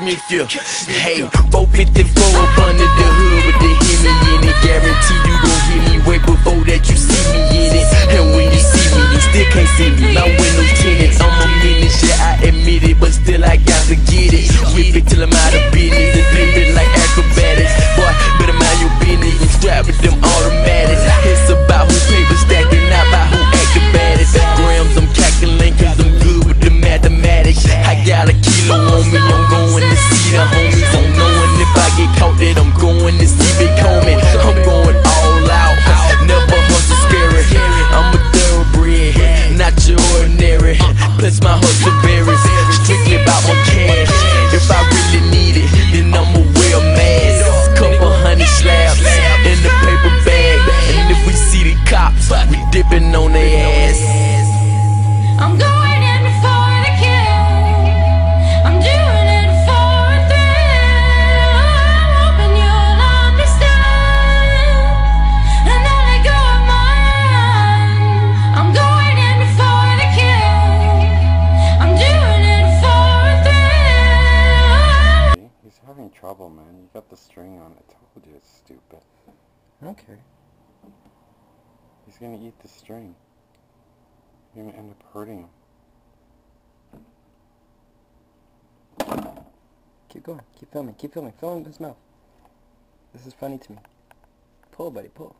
me if you hey 454 up under the hood with the Hemi in it. Guarantee you gon' hear me way before that you see me in it. And when you see me, you still can't see me. My windows tinted, I'm a menace, yeah, I admit it, but still I got to get it. Whip it till I'm out of business and flip it like acrobatics. Boy, better mind your business and strap with them automatics. It's about who paper stacking, not about who act the baddest. Grams, I'm calculating cause I'm good with the mathematics. I got a kilo on me, I'm going to see the homies. I'm knowing if I get caught that I'm going to see Big Homie. I'm going all out, never hustle scary. I'm a thoroughbred, not your ordinary. Plus my hustle varies, strictly about my cash. If I really need it, then I'ma wear a mask. Couple honey slabs in the paper bag. And if we see the cops, we dipping on their ass. I'm going in for the kill. I'm doing it for a thrill. I'm hoping you'll understand and not let go of my hand. I'm going in for the kill. I'm doing it for a thrill. He's having trouble, man. You got the string on it. I told you it's stupid. Okay. He's gonna eat the string. You're gonna end up hurting him. Keep going. Keep filming. Keep filming. Film his mouth. This is funny to me. Pull, buddy. Pull.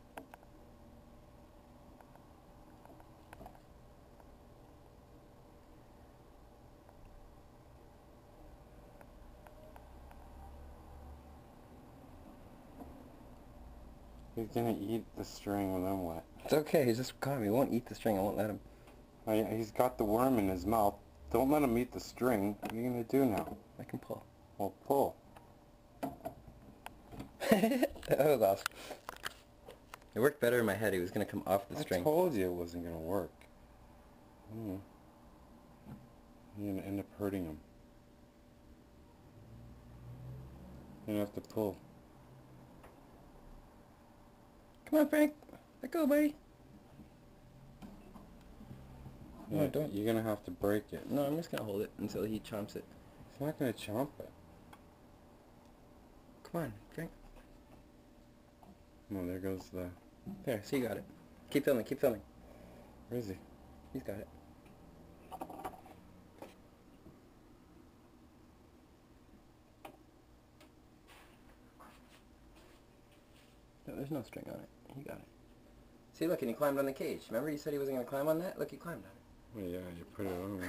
He's gonna eat the string and then what? It's okay. He's just caught me. He won't eat the string. I won't let him. He's got the worm in his mouth. Don't let him eat the string. What are you gonna do now? I can pull. Well, pull. That was awesome. It worked better in my head. He was gonna come off the string. I told you it wasn't gonna work. You're gonna end up hurting him. You're gonna have to pull. Come on, Frank. Let go, buddy. No, don't. You're gonna have to break it. No, I'm just gonna hold it until he chomps it. He's not gonna chomp it. Come on, Frank. Oh, there goes the... There, so you got it. Keep filming, keep filming. Where is he? He's got it. No, there's no string on it. He got it. See, look, and he climbed on the cage. Remember you said he wasn't going to climb on that? Look, he climbed on it. Well, yeah, you put it on.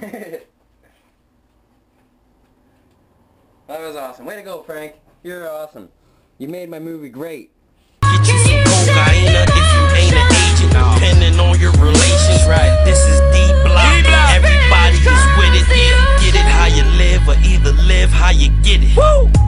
That was awesome. Way to go, Frank. You're awesome. You made my movie great. Get you some cocaine if you ain't an agent, depending on your relations. Right. This is D-Block. Everybody is with it. Get it how you live, or either live how you get it. Woo!